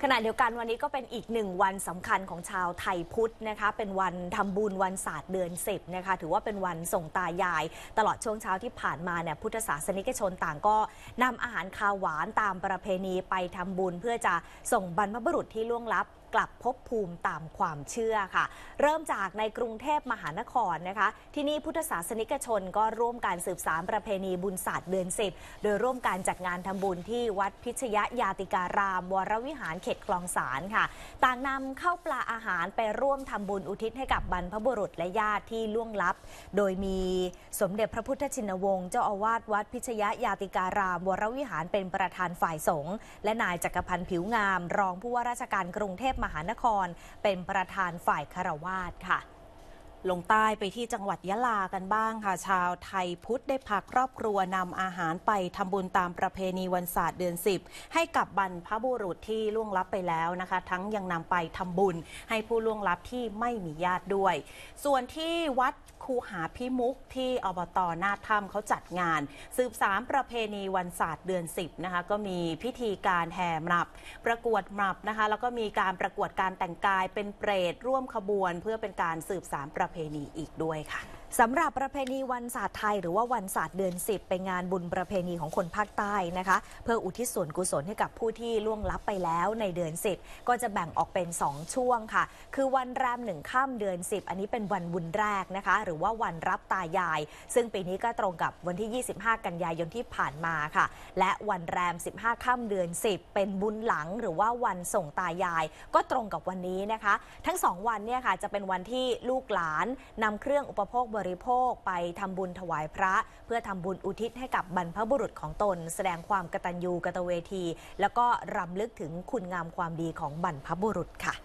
ขณะเดียวกันวันนี้ก็เป็นอีกหนึ่งวันสำคัญของชาวไทยพุทธนะคะเป็นวันทำบุญวันศาสตร์เดือน10นะคะถือว่าเป็นวันส่งตายายตลอดช่วงเช้าที่ผ่านมาเนี่ยพุทธศาสนิกชนต่างก็นำอาหารคาวหวานตามประเพณีไปทำบุญเพื่อจะส่งบรรพบุรุษที่ล่วงลับกลับภพภูมิตามความเชื่อค่ะเริ่มจากในกรุงเทพมหานครนะคะที่นี่พุทธศาสนิกชนก็ร่วมการสืบสานประเพณีบุญศาสตร์เดือน10โดยร่วมการจัดงานทำบุญที่วัดพิชยญาติการามวรวิหารเขตคลองสานค่ะต่างนำข้าวปลาอาหารไปร่วมทำบุญอุทิศให้กับบรรพบุรุษและญาติที่ล่วงลับโดยมีสมเด็จพระพุทธชินวงศ์เจ้าอาวาสวัดพิชยญาติการามวรวิหารเป็นประธานฝ่ายสงฆ์และนายจักรพันธ์ผิวงามรองผู้ว่าราชการกรุงเทพมหานครเป็นประธานฝ่ายคฤหัสถ์ค่ะลงใต้ไปที่จังหวัดยะลากันบ้างค่ะชาวไทยพุทธได้พาครอบครัวนำอาหารไปทำบุญตามประเพณีวันศาสตร์เดือน10ให้กับบรรพบุรุษที่ล่วงลับไปแล้วนะคะทั้งยังนำไปทำบุญให้ผู้ล่วงลับที่ไม่มีญาติด้วยส่วนที่วัดคูหาพิมุขที่อบต.นาถ้ำเขาจัดงานสืบสานประเพณีวันศาสตร์เดือน10นะคะก็มีพิธีการแห่หมับประกวดหมับนะคะแล้วก็มีการประกวดการแต่งกายเป็นเปรตร่วมขบวนเพื่อเป็นการสืบสานประเพณีอีกด้วยค่ะสำหรับประเพณีวันศาสตร์ไทยหรือว่าวันศาสตร์เดือน10เป็นงานบุญประเพณีของคนภาคใต้นะคะเพื่ออุทิศส่วนกุศลให้กับผู้ที่ล่วงลับไปแล้วในเดือน10ก็จะแบ่งออกเป็น2ช่วงค่ะคือวันแรม1ค่ำเดือน10อันนี้เป็นวันบุญแรกนะคะหรือว่าวันรับตายายซึ่งปีนี้ก็ตรงกับวันที่25กันยายนที่ผ่านมาค่ะและวันแรม15ค่ำเดือน10เป็นบุญหลังหรือว่าวันส่งตายายก็ตรงกับวันนี้นะคะทั้ง2วันเนี่ยค่ะจะเป็นวันที่ลูกหลานนำเครื่องอุปโภคบริโภคไปทำบุญถวายพระเพื่อทำบุญอุทิศให้กับบรรพบุรุษของตนแสดงความกตัญญูกตเวทีแล้วก็รำลึกถึงคุณงามความดีของบรรพบุรุษค่ะ